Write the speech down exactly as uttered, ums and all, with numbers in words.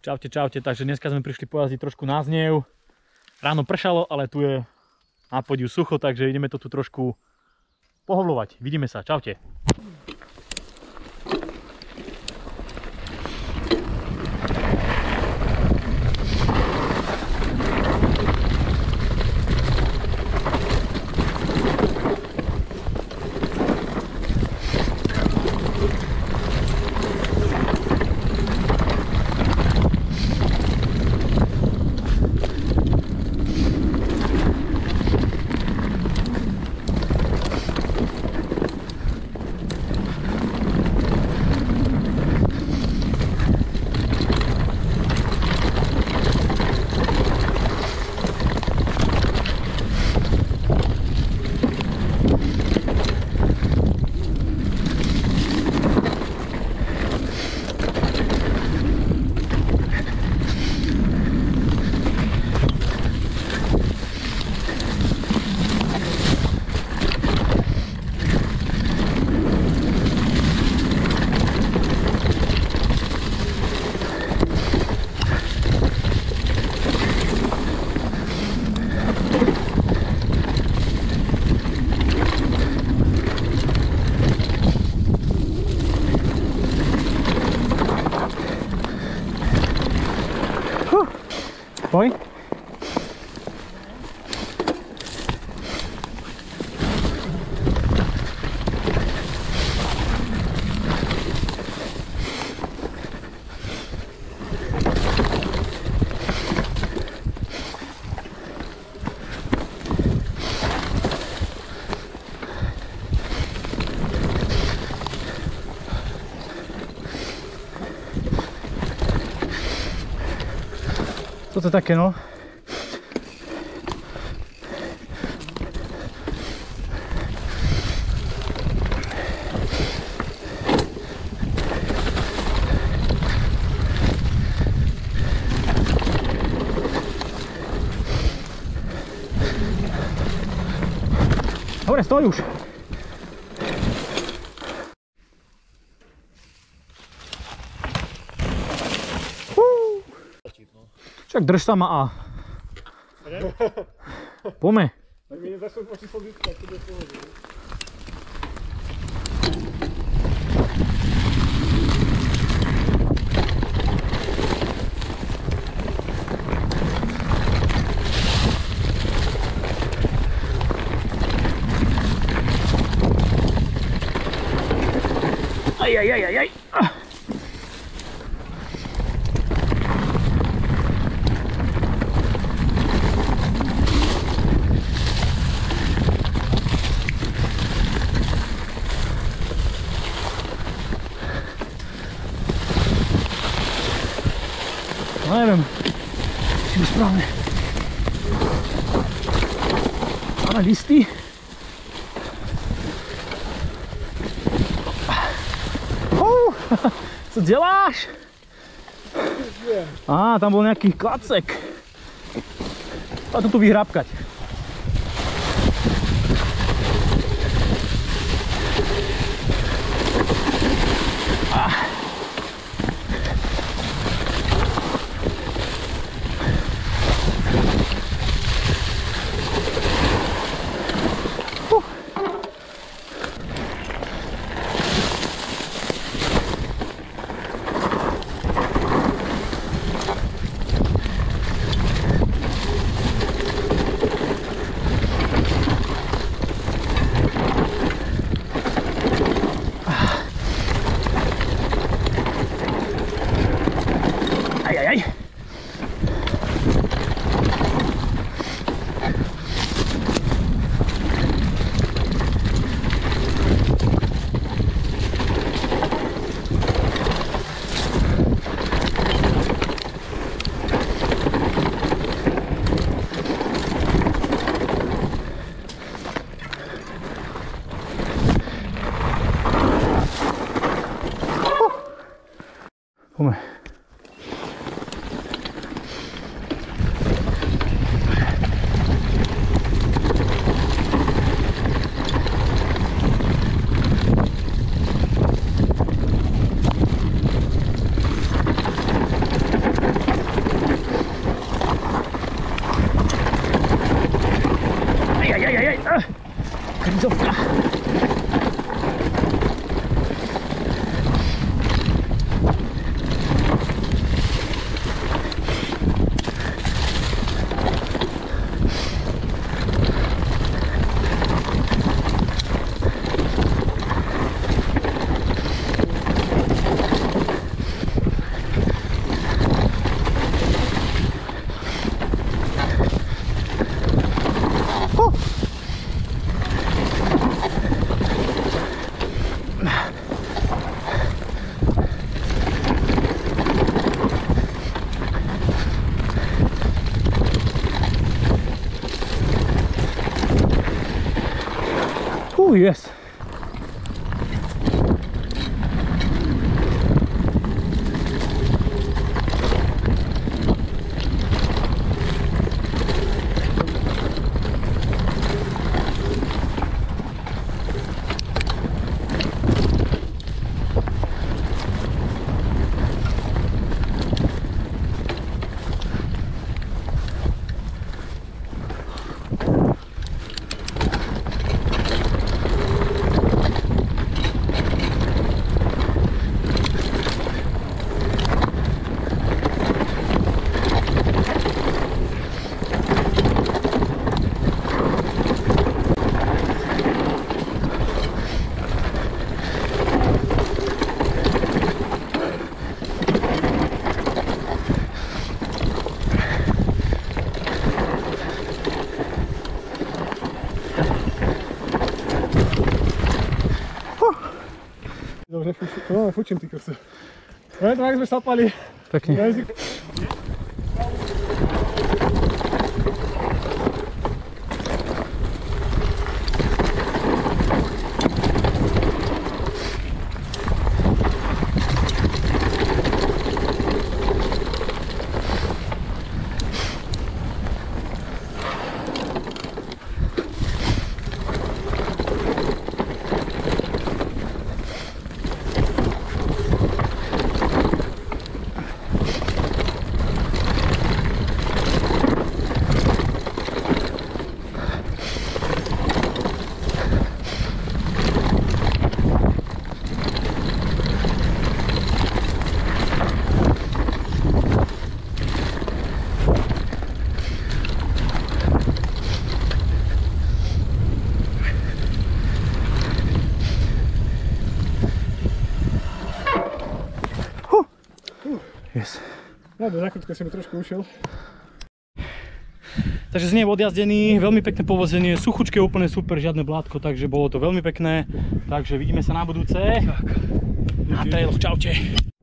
Čaute, čaute, takže dneska sme prišli pojazdiť trošku na Zniev. Ráno pršalo, ale tu je na podiu sucho, takže ideme to tu trošku pohovľovať. Vidíme sa, čaute. Poj. Co to také, no? Dobre, stoj už. Však drž sa ma a... Pome. Tak mi nezašlo po číslo vytkať, to bude pohodě. Aj, aj, aj, aj, aj. No neviem, či je správne. Máme listy. Oh, co děláš? Á, tam bol nejaký klacek. A to tu vyhrábkať. Poďme. Krizovka. Oh yes. Dobre, fučím, no, fučím ty kose. No, to jak sme šlapali. Pekne. Yes. No, do zákrutka si mi trošku ušiel. Takže Zniev odjazdený, veľmi pekné povozenie, suchučké, úplne super, žiadne blátko, takže bolo to veľmi pekné. Takže vidíme sa na budúce. Na trailoch, čaute.